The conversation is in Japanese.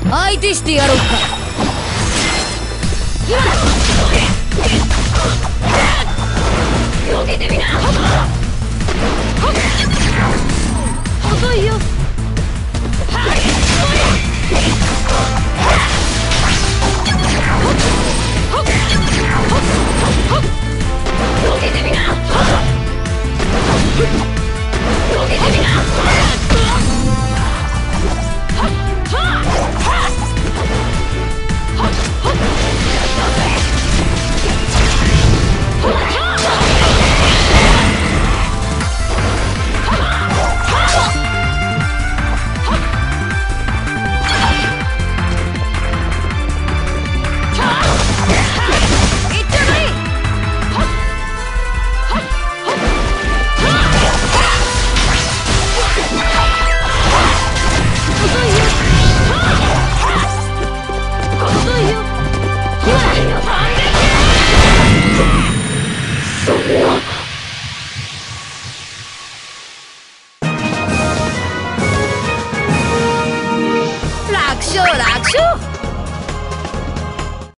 相手してやろうか。避けてみな。遅いよ。避けてみな。避けてみな。楽勝楽勝。